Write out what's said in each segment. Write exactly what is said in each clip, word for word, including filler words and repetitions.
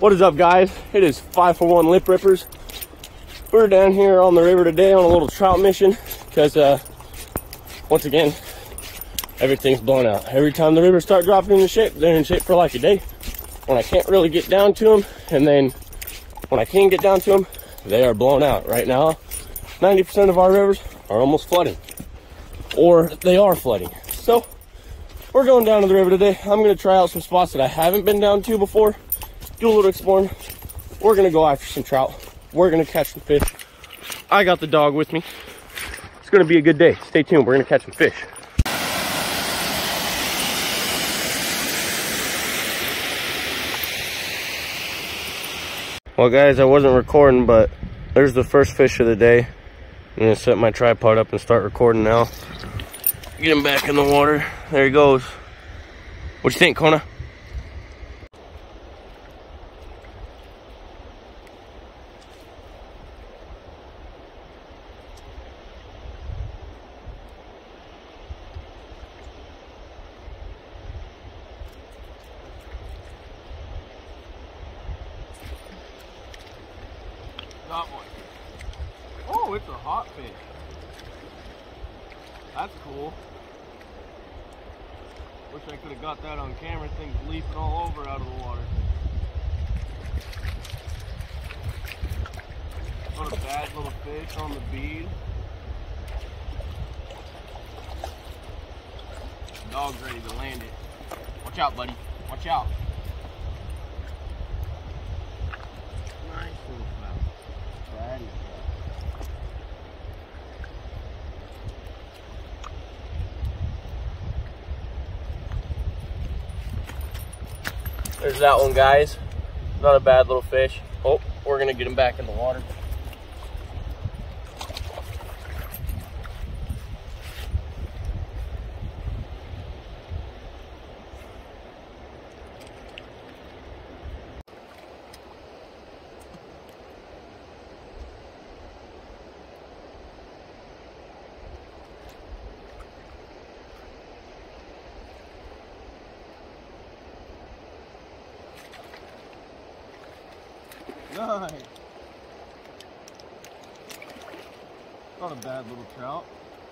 What is up, guys? It is five for one Lip Rippers. We're down here on the river today on a little trout mission because uh, once again, everything's blown out. Every time the rivers start dropping into shape, they're in shape for like a day. When I can't really get down to them, and then when I can get down to them, they are blown out. Right now, ninety percent of our rivers are almost flooding, or they are flooding. So we're going down to the river today. I'm going to try out some spots that I haven't been down to before, do a little exploring. We're going to go after some trout. We're going to catch some fish. I got the dog with me. It's going to be a good day. Stay tuned. We're going to catch some fish. Well, guys, I wasn't recording, but there's the first fish of the day. I'm going to set my tripod up and start recording now. Get him back in the water. There he goes. What you think, Kona? Got one. Oh, it's a hot fish. That's cool. Wish I could have got that on camera. Thing's leaping all over out of the water. What a bad little fish on the bead. Dog's ready to land it. Watch out, buddy. Watch out. Nice little foul. Braddy. There's that one, guys. Not a bad little fish. Oh, we're gonna get him back in the water. Nice. Not a bad little trout.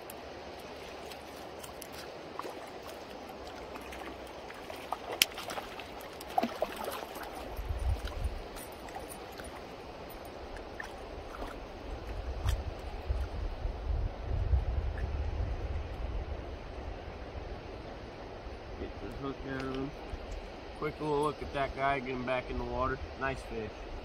Get this hook out of him. Quick little look at that guy, get him back in the water. Nice fish.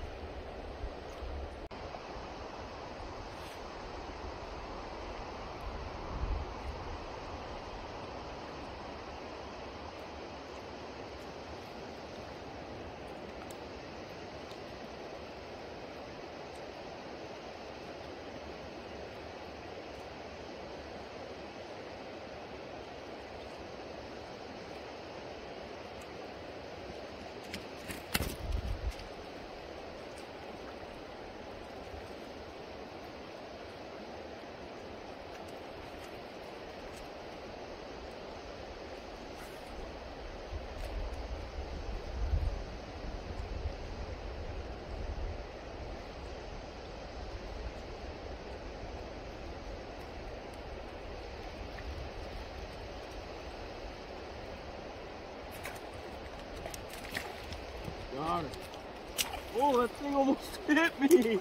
Got it. Oh, that thing almost hit me.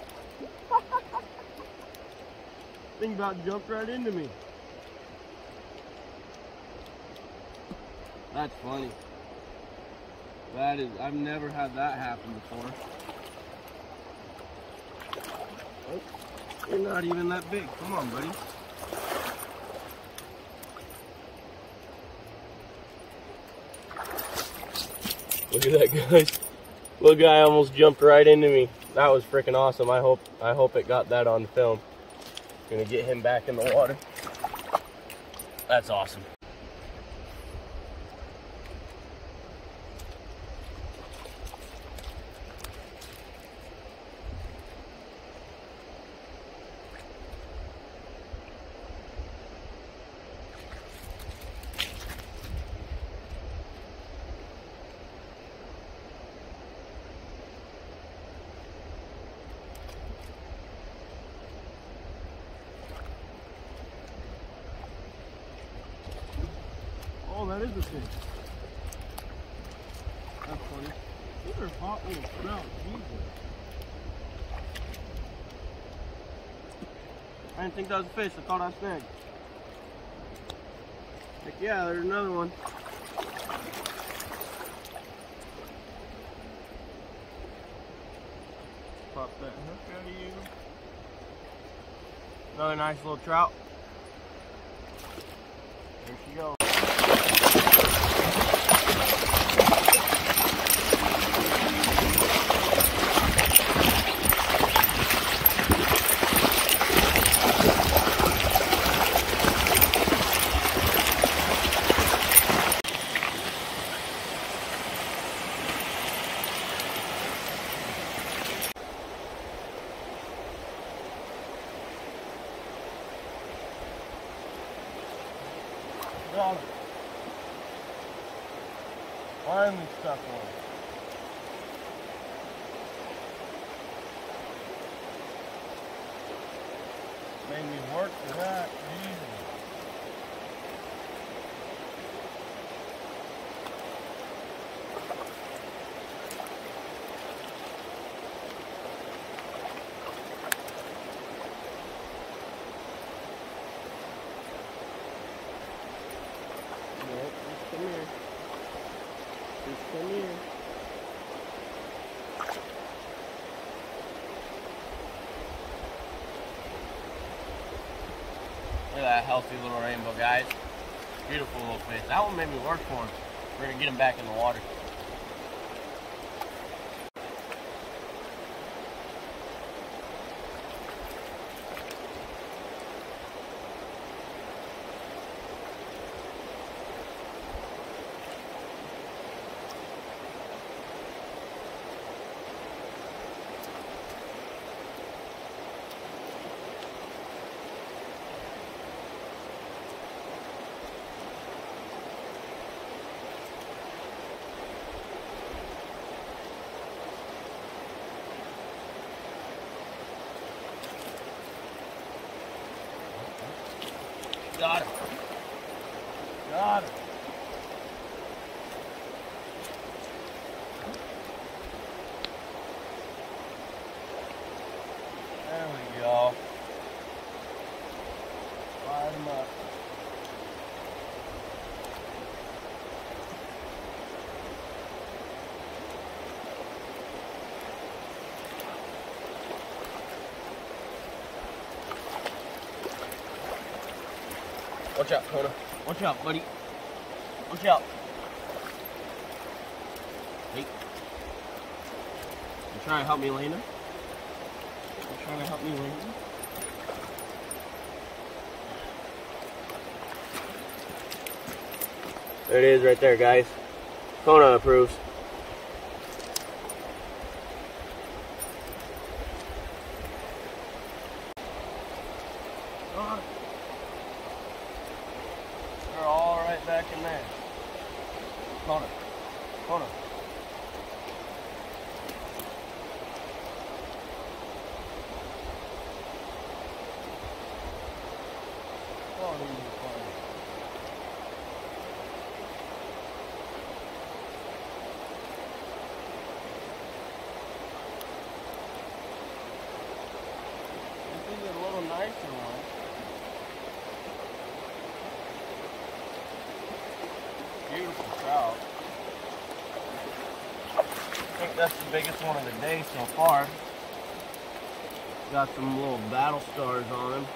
Thing about jumped right into me. That's funny. That is, I've never had that happen before. Oh, you're not even that big. Come on, buddy. Look at that, guys. Little guy almost jumped right into me. That was freaking awesome. I hope I hope it got that on film. Gonna get him back in the water. That's awesome. is the fish. That's funny. These are hot little trout. Jesus. I didn't think that was a fish. I thought I snagged. Heck yeah, there's another one. Pop that hook out of you. Another nice little trout. There she goes. Got him. Finally stuck one. Made me work for that. Jesus. Come here. Just come here. Look at that healthy little rainbow, guys. Beautiful little fish. That one made me work for him. We're gonna get him back in the water. Got him. Got him. There we go. Fire him up. Watch out, Kona. Watch out, buddy. Watch out. Hey. You trying to help me, Lena? You trying to help me, Lena? There it is right there, guys. Kona approves. They're all right back in there. Kona. Kona. Oh, these are fun. This is a little nicer one. Beautiful trout. I think that's the biggest one of the day so far. Got some little battle stars on him.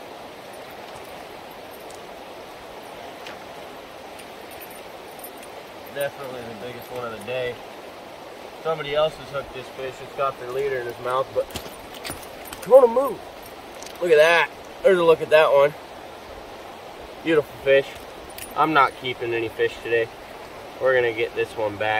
Definitely the biggest one of the day. Somebody else has hooked this fish. It's got their leader in his mouth, but come on, move. Look at that. There's a look at that one. Beautiful fish. I'm not keeping any fish today. We're gonna get this one back.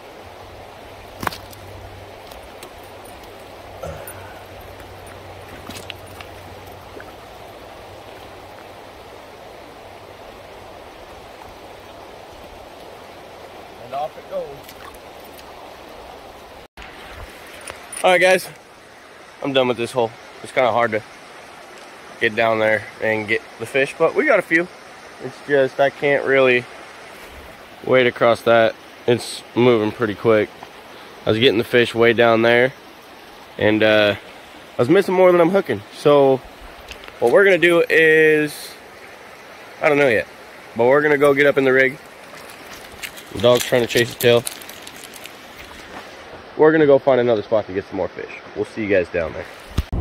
And off it goes. All right, guys, I'm done with this hole. It's kind of hard to get down there and get the fish, but we got a few. It's just I can't really weight across that, it's moving pretty quick. I was getting the fish way down there, and uh, I was missing more than I'm hooking. So what we're gonna do is, I don't know yet, but we're gonna go get up in the rig. The dog's trying to chase his tail. We're gonna go find another spot to get some more fish. We'll see you guys down there.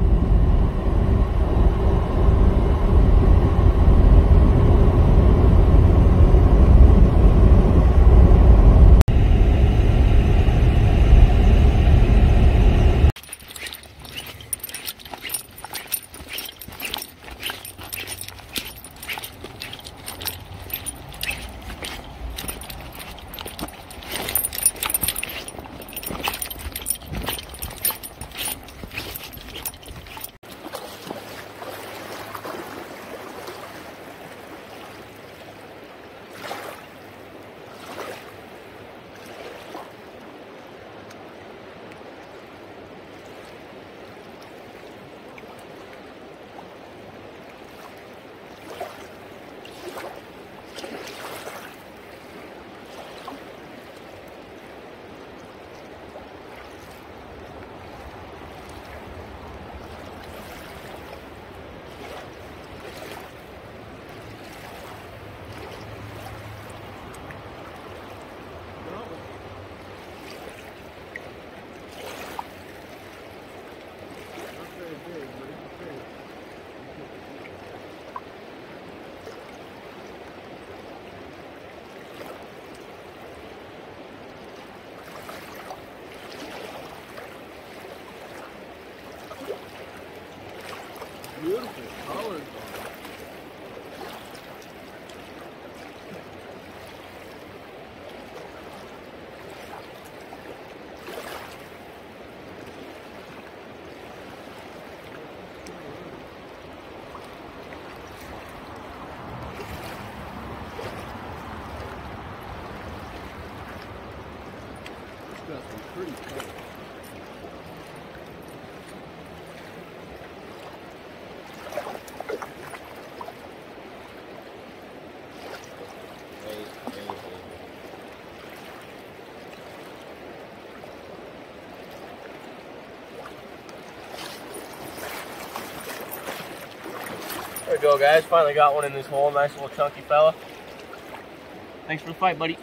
Beautiful colors. Got some pretty colors. There we go, guys. Finally got one in this hole. Nice little chunky fella. Thanks for the fight, buddy.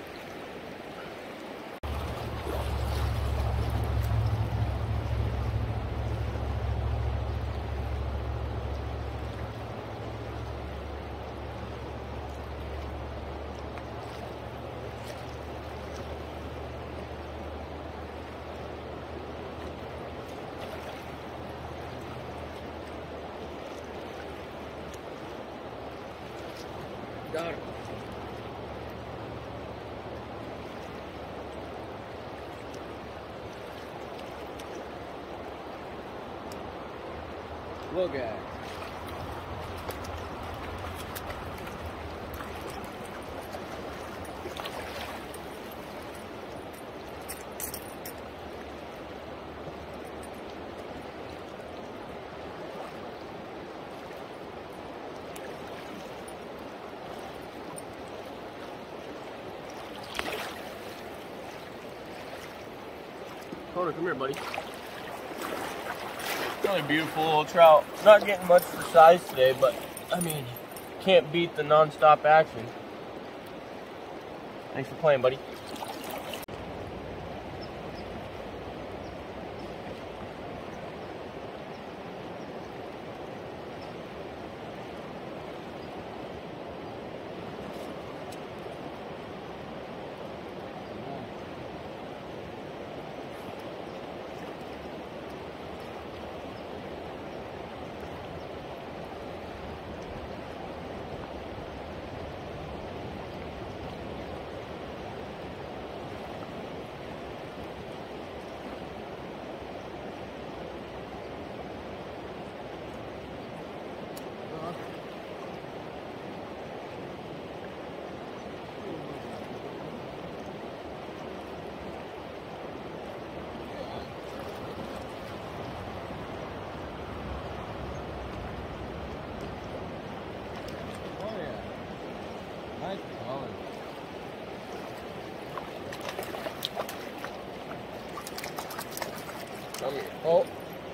Got it. Look at it. Connor, come here, buddy. Really beautiful little trout. Not getting much for size today, but I mean, can't beat the non-stop action. Thanks for playing, buddy. Come here. Oh.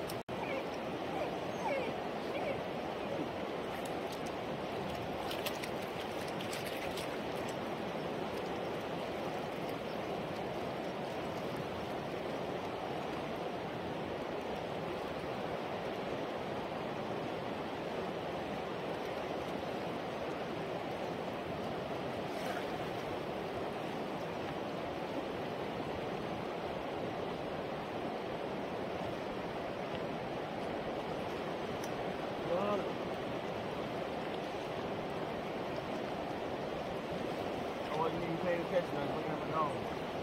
I wasn't even paying attention, I was looking at the dog.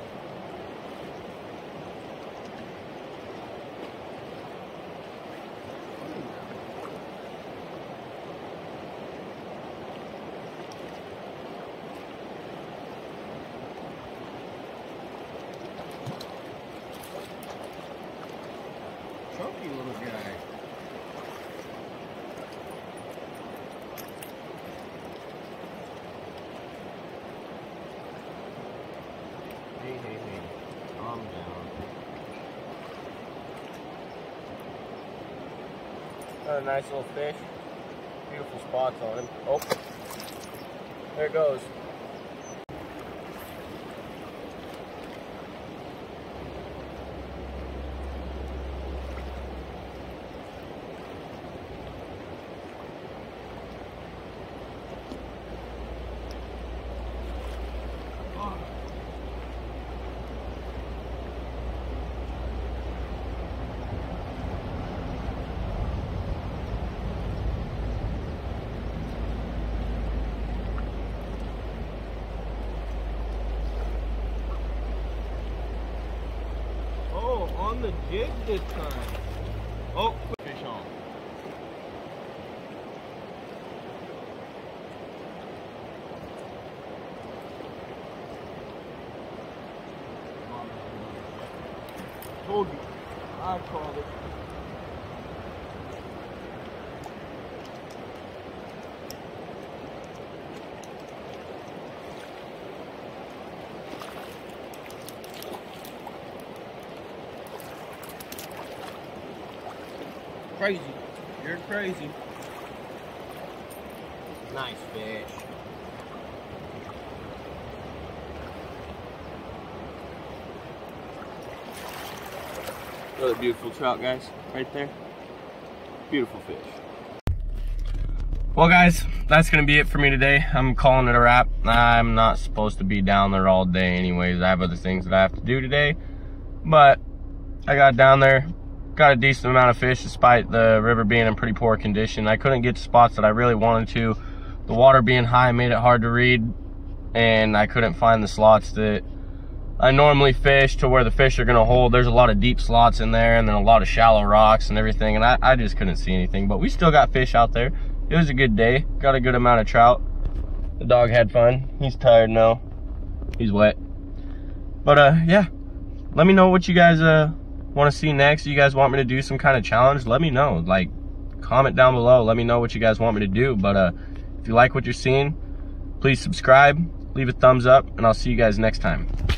Chunky little guy. Hey, hey, hey. Calm down. Got a nice little fish. Beautiful spots on him. Oh, there it goes. On the jig this time. Oh, put fish on. Told you. I called it. Crazy. You're crazy. Nice fish. Another beautiful trout, guys. Right there. Beautiful fish. Well, guys, that's going to be it for me today. I'm calling it a wrap. I'm not supposed to be down there all day anyways. I have other things that I have to do today. But I got down there. Got a decent amount of fish despite the river being in pretty poor condition. I couldn't get to spots that I really wanted to. The water being high made it hard to read, and I couldn't find the slots that I normally fish to where the fish are gonna hold. There's a lot of deep slots in there and then a lot of shallow rocks and everything, and I, I just couldn't see anything. But we still got fish out there. It was a good day. Got a good amount of trout. The dog had fun. He's tired now. He's wet. But uh yeah, let me know what you guys uh want to see next. You guys want me to do some kind of challenge? Let me know. Like, comment down below. Let me know what you guys want me to do. But uh if you like what you're seeing, please subscribe, leave a thumbs up, and I'll see you guys next time.